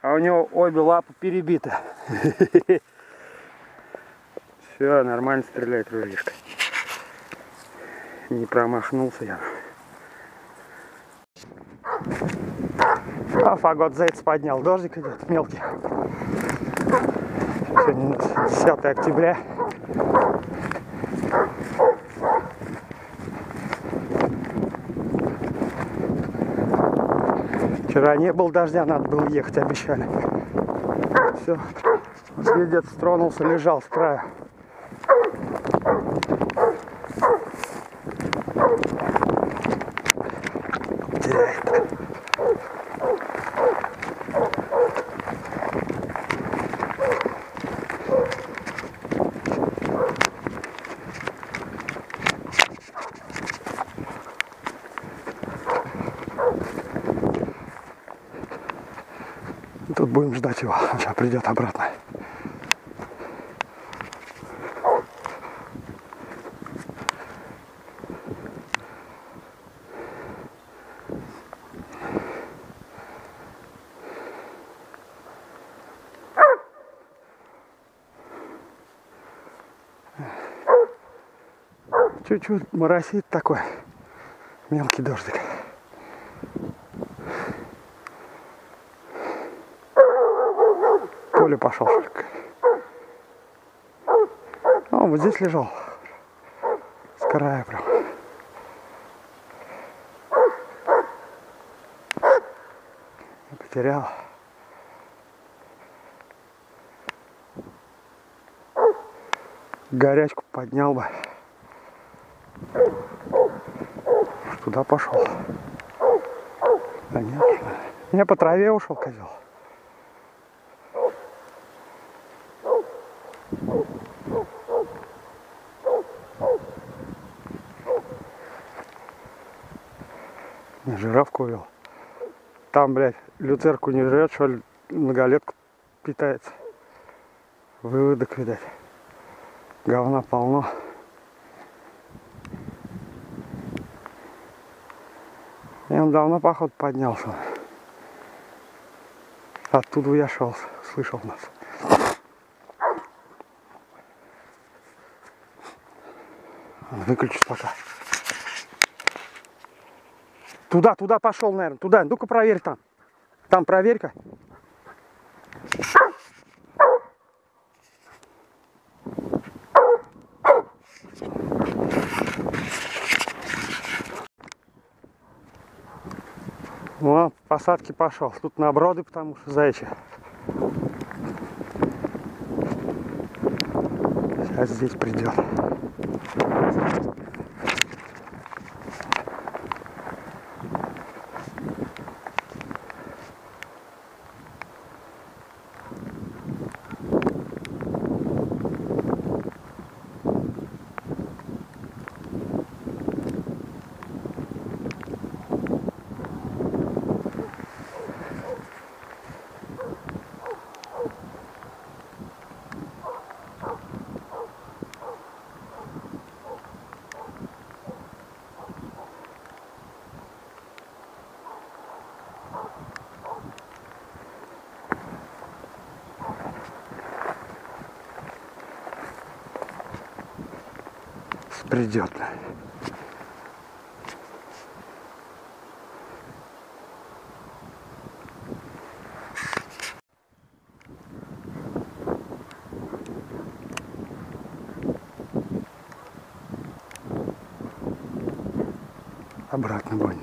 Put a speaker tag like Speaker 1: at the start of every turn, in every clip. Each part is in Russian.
Speaker 1: А у него обе лапы перебиты. Все, нормально стреляет ружьишко. Не промахнулся я. А фагот заяц поднял. Дождик идет мелкий. Сегодня 10 октября. Вчера не было дождя, надо было ехать, обещали. Все, свидец тронулся, лежал с края. Теряет. Тут будем ждать его, он сейчас придет обратно. Чуть-чуть моросит такой мелкий дождик. Поле пошел. О, вот здесь лежал. С края прям. Потерял. Горячку поднял бы. Туда пошел. Конечно. Я по траве ушел, козел. Жирафку увел. Там, блядь, люцерку не жрет, что ли, многолетку питается. Выводок, видать. Говна полно. И он давно, походу, поднялся. Оттуда я шел, слышал нас. Выключишь пока. Туда пошел, наверное. Туда. Ну-ка проверь там. Там проверь-ка. Ну, посадки пошел. Тут на броды, потому что зайчи. Сейчас здесь придет. Придет. Обратно будет.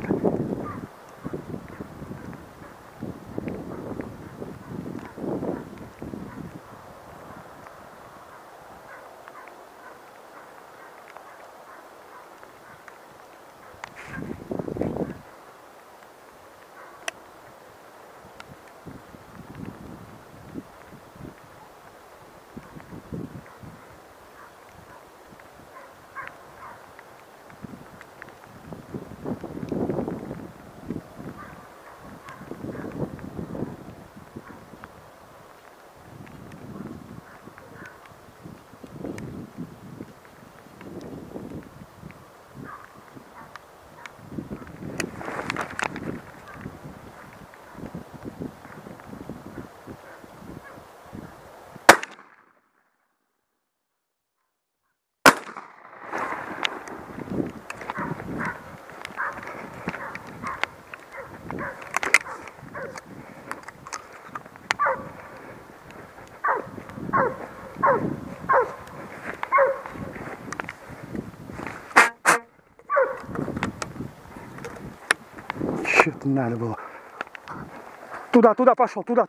Speaker 1: не надо было. Туда пошел, туда.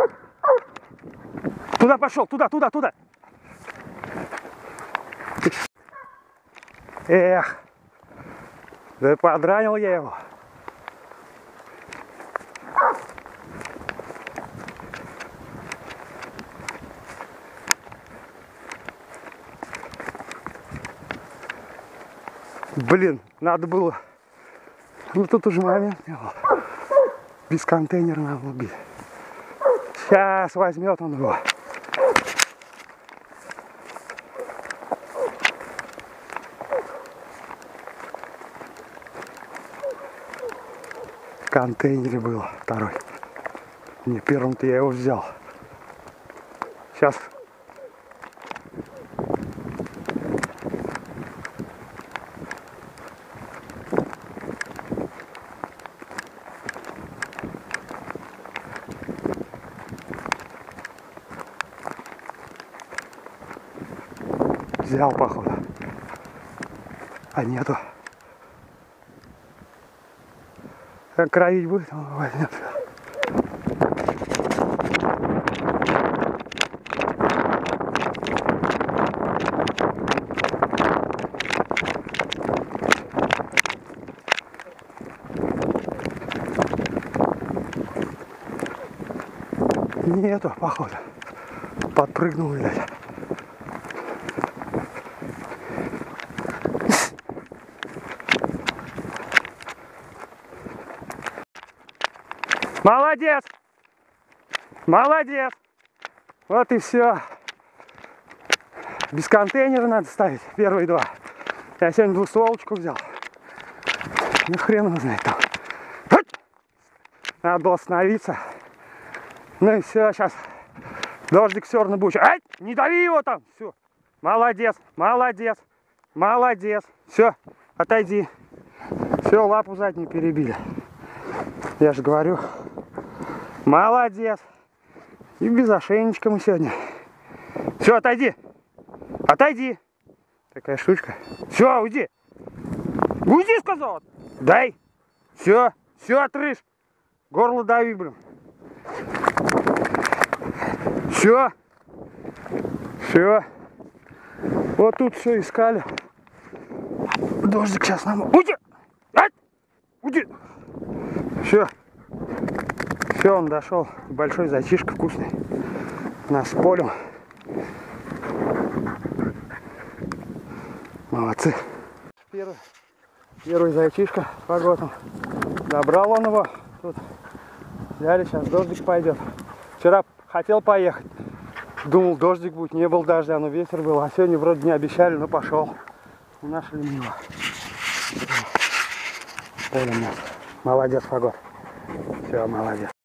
Speaker 1: Туда пошел, туда. Эх, да подранил я его. Блин, надо было. Ну тут уже момент не был. Без контейнера надо было бить. Сейчас возьмет он его. В контейнере было второй. Не, первым-то я его взял. Сейчас. Взял, походу. А нету. Как кровить будет, он возьмет. Нету, походу. Подпрыгнул, видать. Молодец! Молодец! Вот и все. Без контейнера надо ставить первые два. Я сегодня двустволочку взял. Ну хрен его знает там. Надо было остановиться. Ну и все, сейчас дождик все равно будет. Ай! Не дави его там! Все. Молодец! Молодец! Молодец! Все, отойди. Все, лапу заднюю перебили. Я же говорю. Молодец. И без ошейничка мы сегодня. Все, отойди. Отойди. Такая штучка. Все, уйди. Уйди, сказал. Дай. Все, отрыж. Горло дави, блин. Все. Вот тут все искали. Дождик сейчас нам. Уйди. Уйди. Все, он дошел. Большой зайчишка вкусный. Нас с полем. Молодцы. Первый зайчишка по готам. Добрал он его. Тут взяли, сейчас дождик пойдет. Вчера хотел поехать. Думал, дождик будет. Не был дождя, но ветер был. А сегодня вроде не обещали, но пошел. Нашли мило. Поле у нас. Молодец, Фагот. Все, молодец.